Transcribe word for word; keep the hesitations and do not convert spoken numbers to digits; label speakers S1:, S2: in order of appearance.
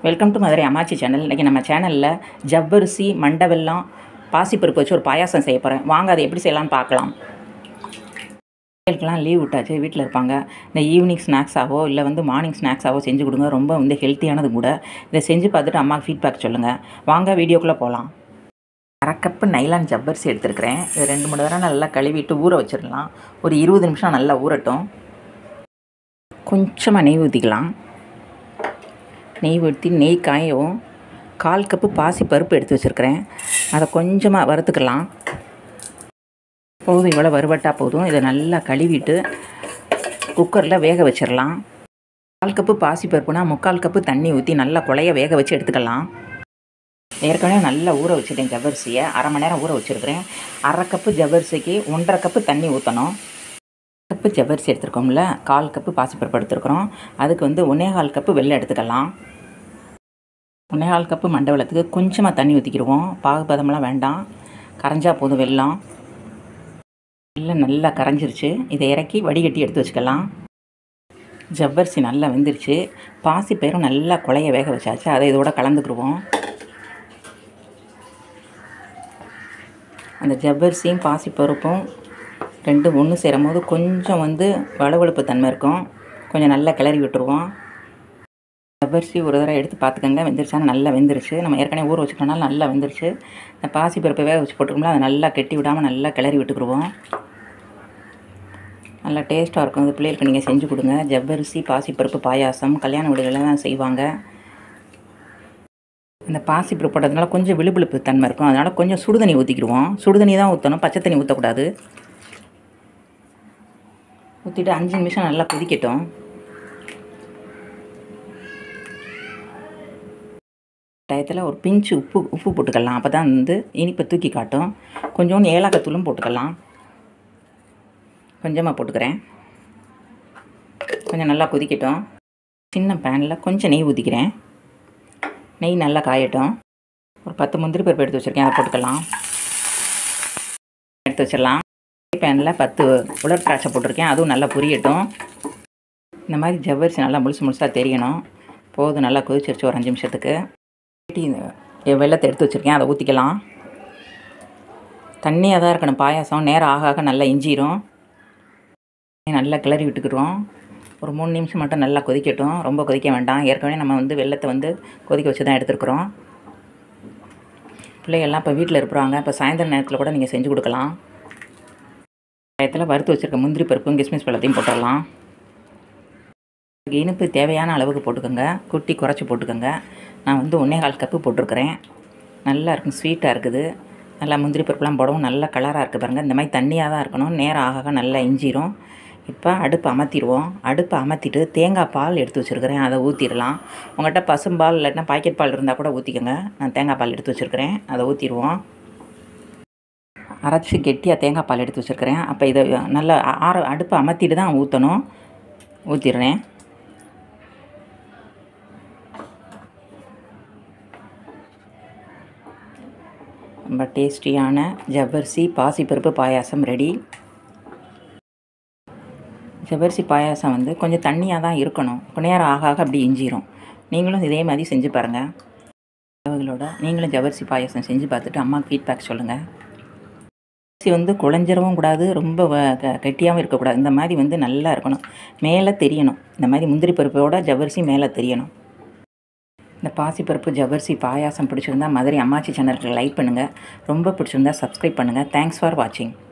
S1: Welcome to Madurai அம்மாச்சி channel. இன்றைக்கி நம்ம சேனலில் ஜவ்வரிசி மண்டை வெல்லம் பாசிப்பருப்பு வச்சு ஒரு பாயாசம் செய்ய போகிறேன். வாங்க அதை எப்படி செய்யலாம்னு பார்க்கலாம். பிள்ளைகளுக்கெல்லாம் லீவ் விட்டாச்சு, வீட்டில் இருப்பாங்க. இந்த ஈவினிங் ஸ்நாக்ஸாவோ இல்லை வந்து மார்னிங் ஸ்நாக்ஸாவோ செஞ்சு கொடுங்க. ரொம்ப வந்து ஹெல்த்தியானது கூட. இதை செஞ்சு பார்த்துட்டு அம்மாவுக்கு ஃபீட்பேக் சொல்லுங்கள். வாங்க வீடியோக்குள்ளே போகலாம். அரை கப்பு நைலான் ஜவ்வரிசி எடுத்துருக்கிறேன். இது ரெண்டு மூணு தடவை நல்லா கழுவிட்டு ஊற வச்சிடலாம். ஒரு இருபது நிமிஷம் நல்லா ஊறட்டும். கொஞ்சமாக நெய் ஊற்றிக்கலாம். நெய் ஊற்றி நெய் காயவும் கால் கப்பு பாசி பருப்பு எடுத்து வச்சுருக்கிறேன். அதை கொஞ்சமாக வறுத்துக்கலாம். போதும், இவ்வளோ வறுவட்டால் போதும். இதை நல்லா கழுவிட்டு குக்கரில் வேக வச்சிடலாம். கால் கப்பு பாசி பருப்புனா முக்கால் கப்பு தண்ணி ஊற்றி நல்லா குழைய வேக வச்சு எடுத்துக்கலாம். ஏற்கனவே நல்லா ஊற வச்சுட்டேன் ஜவ்வரிசியை. அரை மணி நேரம் ஊற வச்சுருக்கிறேன். அரை கப்பு ஜவ்வரிசிக்கு ஒன்றரை கப்பு தண்ணி ஊற்றணும். கப்பு ஜவ்வரிசி எடுத்துருக்கோம்ல, கால் கப்பு பாசிப்பருப்பு எடுத்துருக்குறோம். அதுக்கு வந்து ஒன்றே கால் கப்பு வெல்லம் எடுத்துக்கலாம். ஒன்றே கால் கப்பு மண்டை வெல்லத்துக்கு கொஞ்சமாக தண்ணி ஊற்றிக்கிடுவோம். பாகுபதமெல்லாம் வேண்டாம், கரைஞ்சா போதும் வெல்லம். வெல்லம் நல்லா கரைஞ்சிருச்சு. இதை இறக்கி வடிகட்டி எடுத்து வச்சுக்கலாம். ஜவ்வரிசி நல்லா வெந்துருச்சு. பாசிப்பயிரும் நல்லா குழைய வேக வச்சாச்சு. அதை இதோட கலந்துக்கிடுவோம். அந்த ஜவ்வரிசியும் பாசிப்பருப்பும் ரெண்டும் ஒன்று சேரும் போது கொஞ்சம் வந்து வளவழுப்பு தன்மை இருக்கும். கொஞ்சம் நல்லா கிளறி விட்டுருவோம். ஜவ்வரிசி ஒரு தடவை எடுத்து பார்த்துக்கோங்க, வெந்துருச்சான்னு. நல்லா வெந்துருச்சு. நம்ம ஏற்கனவே ஊற வச்சுட்டோம்னால நல்லா வெந்துருச்சு. இந்த பாசிப்பருப்பை வேக வச்சு போட்டுருக்கோம்ல, அதை நல்லா கெட்டி விடாமல் நல்லா கிளறி விட்டுக்குருவோம். நல்லா டேஸ்ட்டாக இருக்கும். இது பிள்ளைகளுக்கு நீங்கள் செஞ்சு கொடுங்க. ஜவ்வரிசி பாசிப்பருப்பு பாயாசம் கல்யாண வீடுகளில் தான் செய்வாங்க. இந்த பாசிப்பருப்பு போட்டதுனால கொஞ்சம் விழுவிழுப்பு தன்மை இருக்கும். அதனால் கொஞ்சம் சுடுதண்ணி ஊற்றிக்கிடுவோம். சுடுதண்ணி தான் ஊற்றணும், பச்சை தண்ணி ஊற்றக்கூடாது. ஊற்றிட்டு அஞ்சு நிமிஷம் நல்லா கொதிக்கட்டும். டயத்தில் ஒரு பிஞ்சு உப்பு உப்பு போட்டுக்கலாம். அப்போ தான் வந்து இனிப்பை தூக்கி காட்டும். கொஞ்சோண்டு ஏலக்காய் தூளும் போட்டுக்கலாம். கொஞ்சமாக போட்டுக்கிறேன். கொஞ்சம் நல்லா கொதிக்கட்டும். சின்ன பேனில் கொஞ்சம் நெய் ஊற்றிக்கிறேன். நெய் நல்லா காயட்டும். ஒரு பத்து முந்திரி பருப்பு எடுத்து வச்சுருக்கேன், அதை போட்டுக்கலாம். எடுத்து வச்சிடலாம். பேனில் பத்து உலர் திராட்சை போட்டிருக்கேன், அதுவும் நல்லா பொரியட்டும். இந்த மாதிரி ஜவ்வரிசி நல்லா முழுசு முழுசாக தெரியணும். போதும், நல்லா கொதிச்சிருச்சு ஒரு அஞ்சு நிமிஷத்துக்கு. வெல்லத்தை எடுத்து வச்சுருக்கேன், அதை ஊற்றிக்கலாம். தண்ணியாக தான் இருக்கணும் பாயாசம். நேரம் ஆக ஆக நல்லா இஞ்சிரும். நல்லா கிளறி விட்டுக்கிடுவோம். ஒரு மூணு நிமிஷம் மட்டும் நல்லா கொதிக்கட்டும். ரொம்ப கொதிக்க வேண்டாம். ஏற்கனவே நம்ம வந்து வெல்லத்தை வந்து கொதிக்க வச்சு தான் எடுத்துருக்குறோம். பிள்ளைகள்லாம் இப்போ வீட்டில் இருப்பாங்க. இப்போ சாயந்தரம் நேரத்தில் கூட நீங்கள் செஞ்சு கொடுக்கலாம். டயத்தில் வறுத்து வச்சுருக்க முந்திரி பருப்பும் கிஸ்மிஸ் பழத்தையும் போட்டுடலாம். இனிப்பு தேவையான அளவுக்கு போட்டுக்கோங்க. குட்டி குறைச்சி போட்டுக்கோங்க. நான் வந்து ஒன்றே கால் கப்பு போட்டிருக்கிறேன். நல்லா இருக்கும், ஸ்வீட்டாக இருக்குது. நல்லா முந்திரி பருப்புலாம் போடவும் நல்ல கலராக இருக்குது பாருங்கள். இந்த மாதிரி தண்ணியாக தான் இருக்கணும். நேரம் ஆக ஆக நல்லா இஞ்சிரும். இப்போ அடுப்பு அமர்த்திடுவோம். அடுப்பை அமர்த்திட்டு தேங்காய் பால் எடுத்து வச்சுருக்கிறேன், அதை ஊற்றிடலாம். உங்கள்கிட்ட பசும்பால் இல்லைன்னா பாக்கெட் பால் இருந்தால் கூட ஊற்றிக்கோங்க. நான் தேங்காய் பால் எடுத்து வச்சுருக்கிறேன், அதை ஊற்றிடுவோம். அரைச்சி கெட்டியாக தேங்காய் பால் எடுத்து வச்சுருக்கிறேன். அப்போ இதை நல்லா ஆற அடுப்பை அமர்த்திட்டு தான் ஊற்றணும். ஊற்றிடுறேன். ரொம்ப டேஸ்டியான ஜவ்வரிசி பாசிப்பருப்பு பாயாசம் ரெடி. ஜவ்வரிசி பாயாசம் வந்து கொஞ்சம் தண்ணியாக தான் இருக்கணும். கொஞ்ச நேரம் ஆக ஆக அப்படி இஞ்சிரும். நீங்களும் இதே மாதிரி செஞ்சு பாருங்கள். அவங்களோட நீங்களும் ஜவ்வரிசி பாயாசம் செஞ்சு பார்த்துட்டு அம்மாவுக்கு ஃபீட்பேக் சொல்லுங்கள். ஜவ்வரிசி வந்து குழஞ்சிரவும் கூடாது, ரொம்ப கெட்டியாகவும் இருக்கக்கூடாது. இந்த மாதிரி வந்து நல்லா இருக்கணும், மேலே தெரியணும். இந்த மாதிரி முந்திரி பருப்போட ஜவ்வரிசி மேலே தெரியணும். இந்த பாசிப்பருப்பு ஜவ்வரிசி பாயாசம் பிடிச்சிருந்தா மதுரை அம்மாச்சி சேனலுக்கு லைக் பண்ணுங்கள். ரொம்ப பிடிச்சிருந்தா சப்ஸ்கிரைப் பண்ணுங்கள். தேங்க்ஸ் ஃபார் வாட்சிங்.